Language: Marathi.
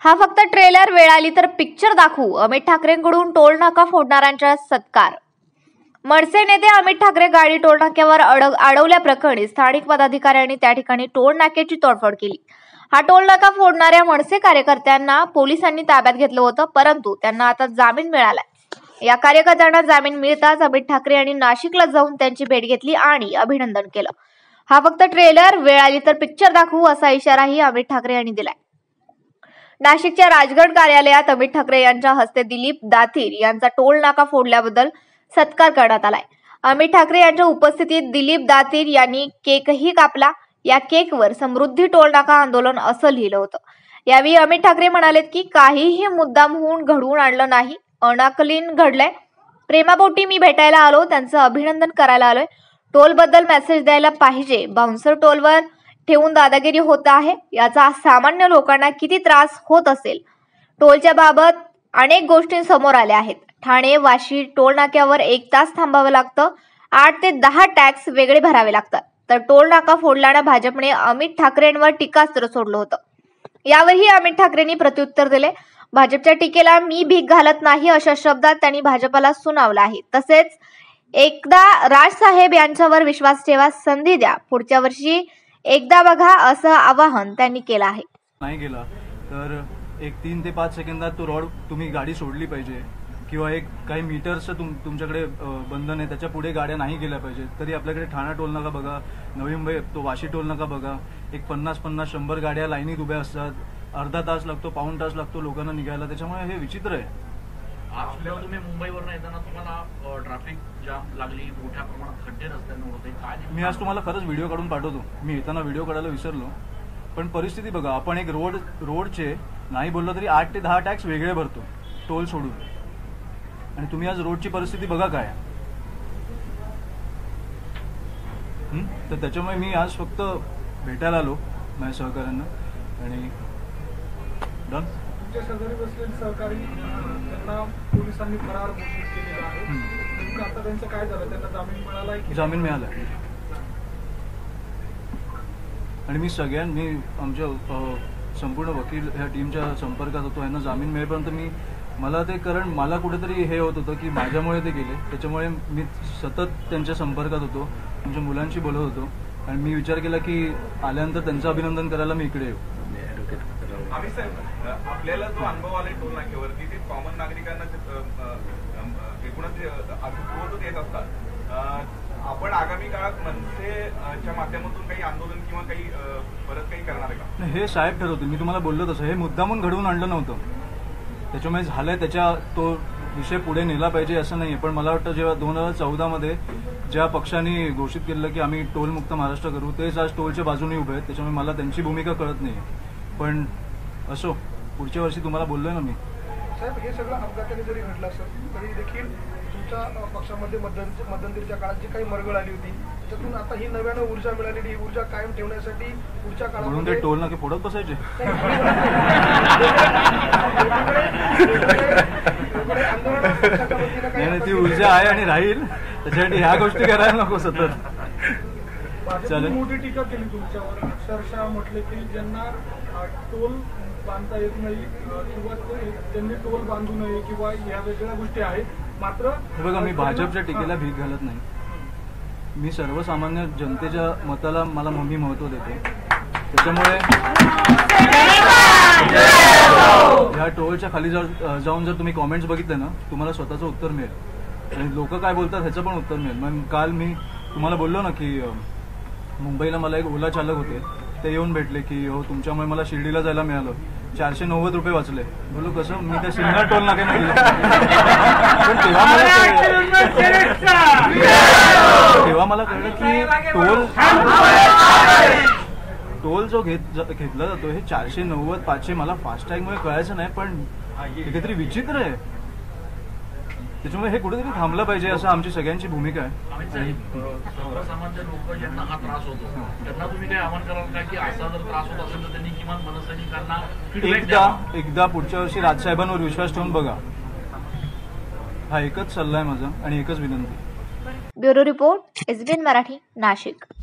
हा फक्त ट्रेलर, वेळ आली तर पिक्चर दाखवू. अमित ठाकरेंकडून टोल नाका फोडणाऱ्यांचा सत्कार. मनसे नेते अमित ठाकरे गाडी टोल नाक्यावर अडवल्याप्रकरणी स्थानिक पदाधिकाऱ्यांनी त्या ठिकाणी टोल नाक्याची तोडफोड केली. हा टोल नाका फोडणाऱ्या मनसे कार्यकर्त्यांना पोलिसांनी ताब्यात घेतलं होतं, परंतु त्यांना आता जामीन मिळालाय. या कार्यकर्त्यांना जामीन मिळताच अमित ठाकरे यांनी नाशिकला जाऊन त्यांची भेट घेतली आणि अभिनंदन केलं. हा फक्त ट्रेलर, वेळ आली तर पिक्चर दाखवू असा इशाराही अमित ठाकरे यांनी दिलाय. नाशिकच्या राजगड कार्यालयात अमित ठाकरे यांच्या हस्ते दिलीप दातीर यांचा टोल नाका फोडल्याबद्दल सत्कार करण्यात आलाय. अमित ठाकरे यांच्या उपस्थितीत दिलीप दातीर यांनी केकही कापला. या केकवर समृद्धी टोल नाका आंदोलन असं लिहिलं होतं. यावेळी अमित ठाकरे म्हणालेत की काहीही मुद्दामहून घडवून आणलं नाही, अनाकलीन घडलंय. प्रेमापोटी मी भेटायला आलो, त्यांचं अभिनंदन करायला आलोय. टोल बद्दल मेसेज द्यायला पाहिजे. बाउन्सर टोलवर ठेवून दादागिरी होत आहे, याचा सामान्य लोकांना किती त्रास होत असेल. टोलच्या बाबत अनेक गोष्टी समोर आल्या आहेत. ठाणे वाशी टोल नाक्यावर 1 तास थांबावं लागतं. 8 ते 10 टॅक्स वेगळे भरावे लागतात. तर टोल नाका फोडल्याने भाजपने अमित ठाकरेंवर टीकास्त्र सोडलं होतं. यावरही अमित ठाकरेंनी प्रत्युत्तर दिले. भाजपच्या टीकेला मी भीक घालत नाही अशा शब्दात त्यांनी भाजपला सुनावलं आहे. तसेच एकदा राजसाहेब यांच्यावर विश्वास ठेवा, संधी द्या, पुढच्या वर्षी एकदा बघा असं आवाहन त्यांनी केलं आहे. नाही गेला तर एक 3 ते 5 सेकंदात तो रॉड तुम्ही गाडी सोडली पाहिजे किंवा एक काही मीटर्सचं तुमच्याकडे बंधन आहे, त्याच्या पुढे गाड्या नाही गेल्या पाहिजेत. तरी आपल्याकडे ठाणा टोल नाका बघा, नवी मुंबई तो वाशी टोल नाका बघा, एक 50-100 गाड्या लाईनीत उभ्या असतात. अर्धा तास लागतो, पाऊण तास लागतो लोकांना निघायला. त्याच्यामुळे हे विचित्र आहे. आज तुम्ही मुंबईवरून येताना तुम्हाला ट्रॅफिक जाम लागली, मोठ्या प्रमाणात खड्डे रस्त्यांवर होते. काय मी आज तुम्हाला खरंच व्हिडिओ काढून पाठवतो. मी येताना व्हिडिओ काढायला विसरलो. पण परिस्थिती बघा, आपण एक रोडचे नाही बोललो तरी 8 ते 10 टॅक्स वेगळे भरतो टोल सोडून, आणि तुम्ही आज रोडची परिस्थिती बघा काय. तर त्याच्यामुळे मी आज फक्त भेटायला आलो माझ्या सहकाऱ्यांना. आणि डन. तुमच्या शेजारी बसलेले सहकारी त्यांना पोलिसांनी फरार घोषित केलेला आहे. नेमकं आता त्यांचं काय झालं? त्यांना जामीन मिळाला की? जामीन मिळाला. आणि मी आमच्या संपूर्ण वकील ह्या टीमच्या संपर्कात होतो. यांना जामीन मिळेपर्यंत मला ते, कारण मला कुठेतरी हे होत होतं की माझ्यामुळे ते गेले. त्याच्यामुळे मी सतत त्यांच्या संपर्कात होतो, आमच्या मुलांशी बोलत होतो. आणि मी विचार केला की आल्यानंतर त्यांचं अभिनंदन करायला मी इकडे येऊ. आपल्याला जो अनुभव आला टोल नाक्यावरती, ते कॉमन नागरिकांना एकूणच येत असतात. आपण आगामी काळात मनसेच्या माध्यमातून काही आंदोलन किंवा काही परत काही करणार आहे का? हे साहेब ठरवतील. मी तुम्हाला बोललो तसं, हे मुद्दामून घडवून आणलं नव्हतं. त्याच्यामुळे झालंय, तो विषय पुढे नेला पाहिजे असं नाही. पण मला वाटतं जेव्हा 2014 ज्या पक्षांनी घोषित केलं की आम्ही टोलमुक्त महाराष्ट्र करू, तेच आज टोलच्या बाजूने उभे आहेत. त्याच्यामुळे मला त्यांची भूमिका कळत नाही. पण असो, पुढच्या वर्षी तुम्हाला बोललोय ना मी. साहेब, हे सगळं अपघाताने जरी घडलं असेल तरी देखील तुमच्या पक्षामध्ये मध्यंतरीच्या काळात जी काही मरगळ आली होती, त्यातून आता ही नव्यानं ऊर्जा मिळालेली, ऊर्जा कायम ठेवण्यासाठी पुढच्या काळात म्हणून ते टोल नाके फोडत बसायचे. ती ऊर्जा आहे आणि राहील, त्याच्यासाठी ह्या गोष्टी करायला नको सतत. मोठी टीका केली तुमच्यावर. अक्षरशः म्हटले की ज्यांना टोल बांधता येत नाही किंवा त्यांनी टोल बांधू नये किंवा या वेगळ्या गोष्टी आहेत. मात्र बघा, मी भाजपच्या टीकेला भीक घालत नाही. मी सर्वसामान्य जनतेच्या मताला मी महत्व देतो. त्याच्यामुळे या टोलच्या खाली जाऊन जर तुम्ही कॉमेंट्स बघितले ना, तुम्हाला स्वतःचं उत्तर मिळेल आणि लोक काय बोलतात ह्याचं पण उत्तर मिळेल. मग काल मी तुम्हाला बोललो ना की मुंबईला मला एक ओला चालक होते, ते येऊन भेटले की हो तुमच्यामुळे मला शिर्डीला जायला मिळालं, 490 रुपये वाचले. बोललो कसं? मी त्या सिग्नल टोल नाक्याने गेलो. पण तेव्हा मला कळलं की टोल जो घेतला जातो हे 490-500 मला फास्टॅगमुळे कळायचं नाही, पण काहीतरी विचित्र आहे. त्याच्यामुळे हे कुठेतरी थांबलं पाहिजे असं आमची सगळ्यांची भूमिका आहे. सर्वसामान्य लोक ज्यांना हा त्रास होतो त्यांना तुम्ही काही आवाहन कराल का की असा जर त्रास होत असेल तर त्यांनी किमान मनसैनिकांना एकदा पुढच्या वर्षी राजसाहेबांवर विश्वास ठेवून बघा. हा एकच सल्ला आहे माझा आणि एकच विनंती. Bureau report, SBN Marathi, Nashik.